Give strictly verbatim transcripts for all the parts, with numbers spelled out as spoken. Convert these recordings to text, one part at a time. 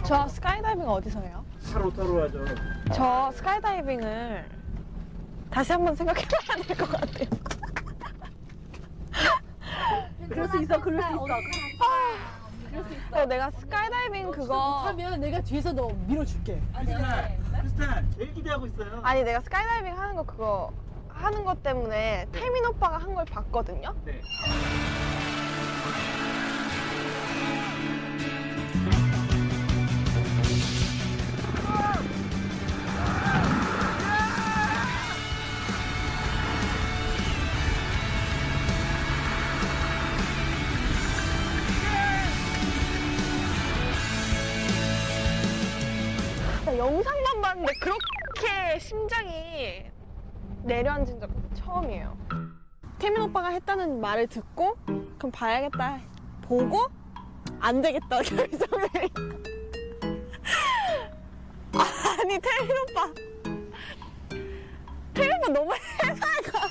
저 스카이다이빙 어디서 해요? 타로 타로 하죠. 저 스카이다이빙을 다시 한번 생각해봐야 될 것 같아요. 그럴 수 있어, 그럴 수 있어. 그럴 수 있어. 내가 스카이다이빙 그거 하면 내가 뒤에서 너 밀어줄게. 크리스탈, 크리스탈 제일 기대하고 있어요. 아니 내가 스카이다이빙 하는 거 그거 하는 것 때문에 태민 오빠가 한 걸 봤거든요. 네. 나 영상만 봤는데 그렇게 심장이 내려앉은 적 처음이에요. 태민 오빠가 했다는 말을 듣고 그럼 봐야겠다 보고 안 되겠다 결정을. 아니 태민 오빠 태민 오빠 너무 해맑아.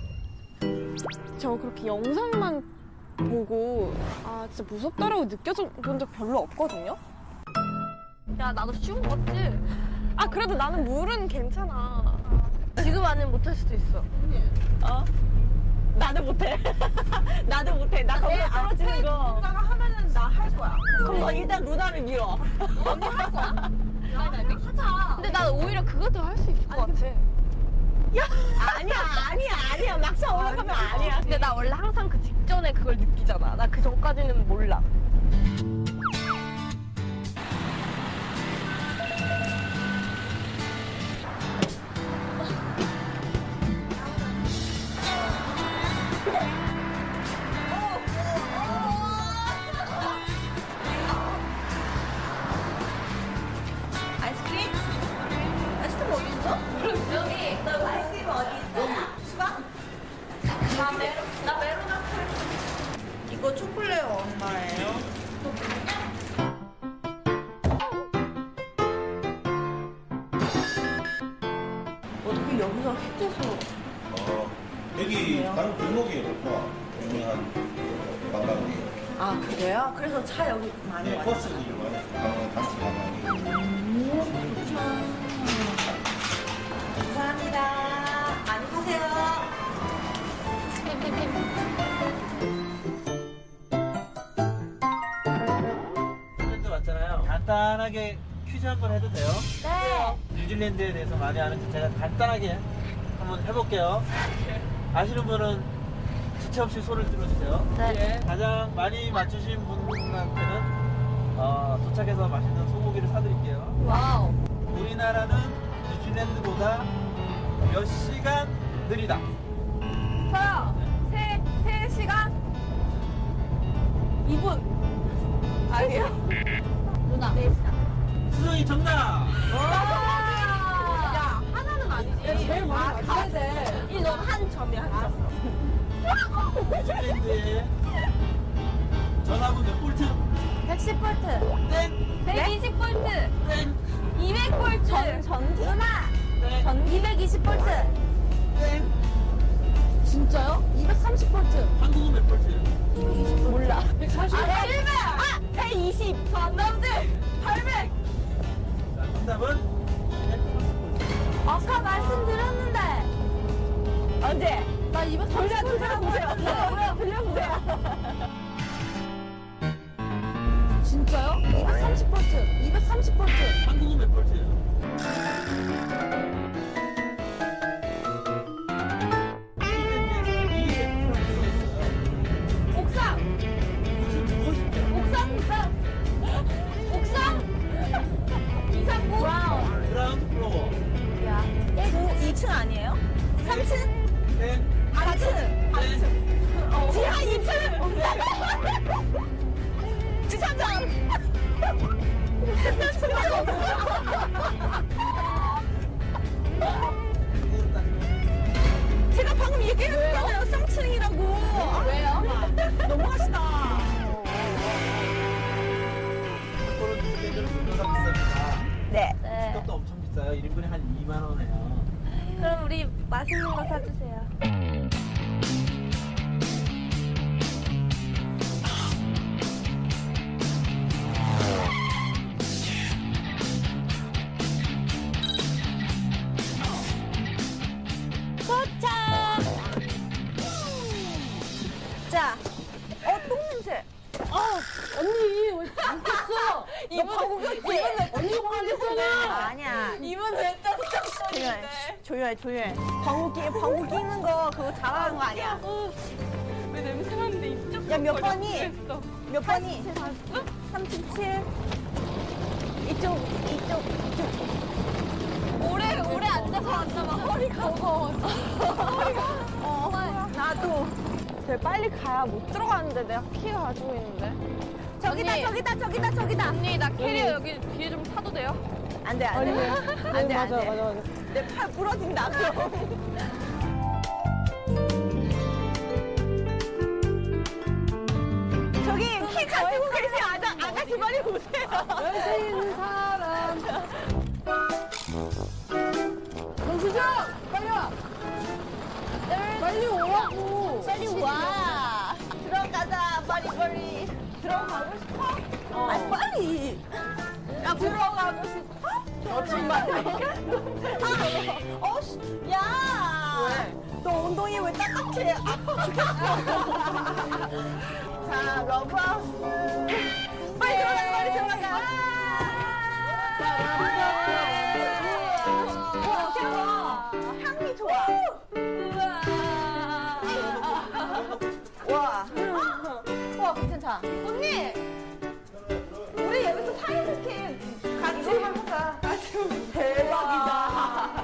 저 그렇게 영상만 보고 아 진짜 무섭다라고 느껴본 적 별로 없거든요. 야, 나도 쉬운 거 같지? 아 그래도 나는 물은 괜찮아. 지금 안에 못할 수도 있어. 어? 나도 못해. 나도 못해. 나 거기서 떨어지는 거. 누나가 하면은 나 할 거야. 그럼 너 일단 루나를 밀어. 언니 할 거야? 하자. 근데 난 오히려 그거 더 할 수 있을 것 같아. 아니야, 아니야, 아니야. 막상 올라가면 아니야. 근데 나 원래 항상 그 직전에 그걸 느끼잖아. 나 그 전까지는 몰라. 아이스크림? 아이스크림 어디 있어? 여기. 너 아이스크림 어디 있어? 수박? 나 메로, 나 메로나 이거 초콜릿 얼마예요? 어떻게 여기서 휘져서 어, 여기 다른 골목이에요. 어, 유명한 관광지. 아 그래요? 그래서 차 여기 많이 네, 와요? 버스들이 많아요. 단체 관광지. 감사합니다. 많이 파세요. 뉴질랜드 왔잖아요. 간단하게 퀴즈 한번 해도 돼요? 네. 뉴질랜드에 대해서 많이 아는지 제가 간단하게 한번 해볼게요. 아시는 분은 지체 없이 손을 들어주세요. 네. 가장 많이 맞추신 분한테는 어, 도착해서 맛있는 소고기를 사드릴게요. 와우. 우리나라는 뉴질랜드보다 몇 시간 느리다. 저요. 세, 세 시간? 이 분. 아니요. 누나. 네 시간. 수정이 정답! 야, 하나는 아니지. 제일 많이 맞춰야 돼. 이 넌 한 점이야, 한 점. 뉴질랜드의 전화부 몇 볼트? 백십 볼트. 땡! 백이십 볼트. 땡! 이백 볼트. 전, 전기? 누나. 땡! 전 이백이십 볼트. 땡! 진짜요? 이백삼십 볼트. 한국은 몇 볼트예요? 몰라. 백사십. 아, 팔백! 아, 백이십. 전남들. 팔백. 자, 정답은 아까 말씀드렸는데. 언제? 나 이백삼십 볼트. 들려보세요. 들려보세요. 들려보세요. 진짜요? 이백삼십 볼트. 이백삼십 볼트. 한국은 몇 볼트예요? 뉴질랜드에서 이 프랑스가 있어요. 옥상. 무슨 무엇이죠? 옥상, 옥상. 옥상. 이상구. 브라운. 그라운드 플로어. 야. 이 층 아니에요? 삼 층? 땡! 사 층? 땡! 지하 이 층? 주차장! 제가 방금 얘기했잖아요. 삼 층이라고. 왜요? 너무하시다. 札幌뉴질랜드는 물가가 비쌉니다. 네. 네. 집값도 엄청 비싸요. 일 인분에 한 이만 원이에요. 그럼 우리 맛있는 거 사주세요. 이분 방구꼈지? 언니가 방구꼈잖아. 아니야. 이분 진짜 조용해. 조용해, 조용해. 방구 끼, 방구 끼는 거 그거 잘하는 거 아니야. 왜 냄새 나는데 이쪽? 야, 몇 번이? 그랬어. 몇 번이? 삼십칠. 이쪽, 이쪽, 이쪽. 오래 오래 앉아서 앉아봐 허리가 무거워. 어, 나도. 되게 빨리 가야 못 들어가는데 내가 키 가지고 있는데. 저기다, 언니. 저기다, 저기다, 저기다. 언니 나 캐리어 여기 뒤에 좀 타도 돼요? 안 돼, 안 돼. 안 돼, 안 맞아, 돼. 맞아, 맞아. 내 팔 부러진다, 그럼. 저기 키 가지고 계신 아가, 아가씨 빨리 오세요. 열쇠 있는 사람. 정수정! 빨리 와! 빨리 오라고! 빨리 와. 들어가자, 빨리, 빨리. 들어가고 싶어? 어. 아니, 빨리. 야, 들어가고 싶어? 너 정말. 어, 씨. 야. 왜? 너 엉덩이 왜 딱딱해? 아파 죽겠어. 자, 러브하우스. 빨리 들어가, 빨리 들어가자. 우와, 좋아. 향이 좋아. 와. 와, 괜찮다. 언니! 우리 여기서 사이좋게 같이 해보자. 대박이다.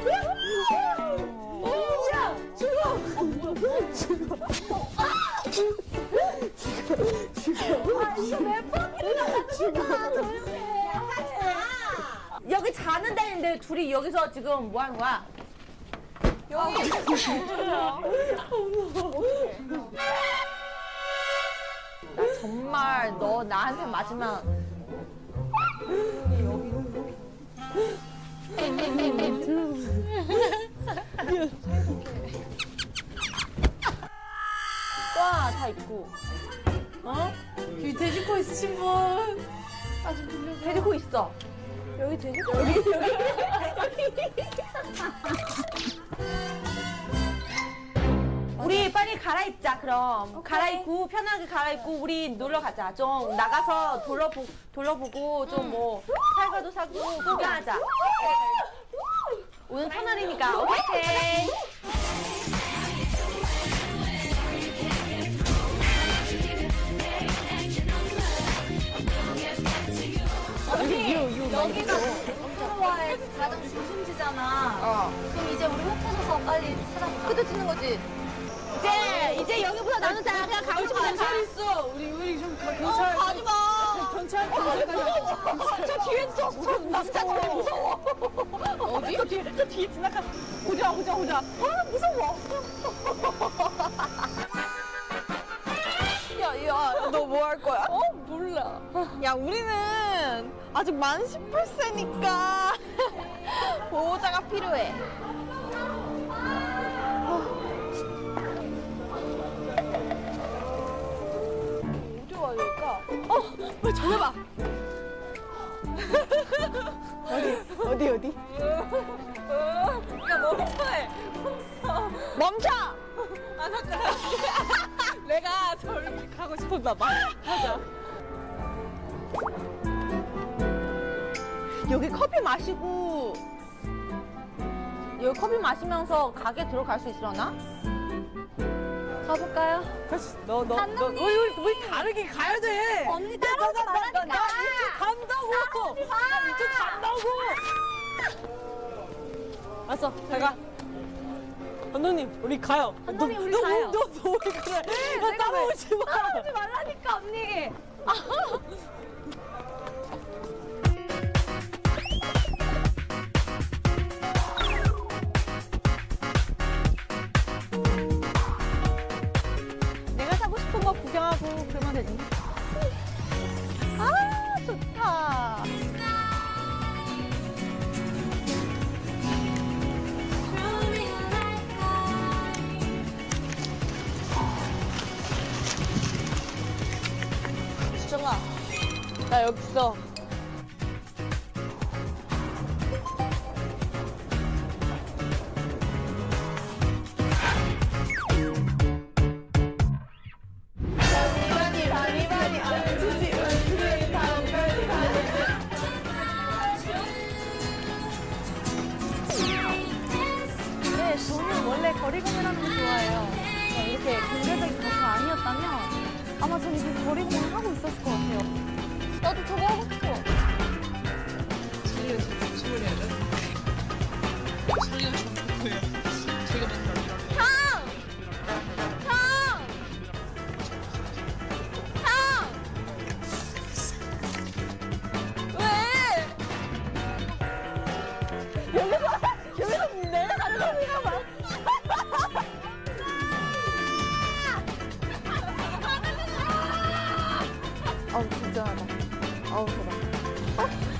야, 죽어. 죽어. 아, 이거 몇 번이나 죽어. 조용해. 하지 마. 여기 자는 데인데 둘이 여기서 지금 뭐 하는 거야? 여기. 나 정말 너 나한테 맞으면 와, 다 있고. 어? 여기 돼지코 있으신 분. 돼지코 있어. 여기 돼지코 여기 여기 우리 빨리 갈아입자 그럼. 갈아입고 편하게 갈아입고 우리 놀러 가자. 좀 나가서 둘러보 둘러보고 좀 뭐 살가도 사고 구경하자. 오늘 첫날이니까 오케이. 여기가 홈트로와의 가장 중심지잖아. 어. 그럼 이제 우리 흩어져서 빨리 찾아보자. 흩어지는 거지. 이제 이제 여기보다 나는 자 그냥 가고 싶은 데 가. 있어. 우리 우리 좀 가- 어, 경찰. 가지 마. 경찰 경찰 가자. 저 뒤에 있어. 저, 나 진짜 정말 무서워. 어디? 저 뒤에, 저 뒤에 지나가. 오자, 오자, 오자. 아, 무서워. 야, 야, 너 뭐 할 거야? 어? 몰라. 야, 우리는 아직 만 십팔 세니까 보호자가 필요해. 어디 와야 될까? 어, 빨리 전해봐. 어디, 어디, 어디? 야 멈춰해. 멈춰! 아 잠깐. 내가 저기 가고 싶었나 봐. 가자. 여기 커피 마시고 여기 커피 마시면서 가게 들어갈 수 있으려나? 가볼까요? 너 너 너 우리 우리 우리 다르게 가야 돼. 언니 따라오지 말라니까. 나 이쪽 간다고. 나 이쪽 간다고. 알았어, 잘 가. 감독님, 우리 가요. 감독님, 너, 우리 너, 가요. 너, 너, 왜 그래? 나 따라오지 마. 따라오지 말라니까 언니. 내가 사고 싶은 거 구경하고 그러면 되지. 아, 좋다. 수정아, 나 여기 있어. 바니 바니 바니 바니 안 주지. 우리 다음 별 여기서 내려가는 겁니다, 막. 아우, 긴장하다. 아우, 대박.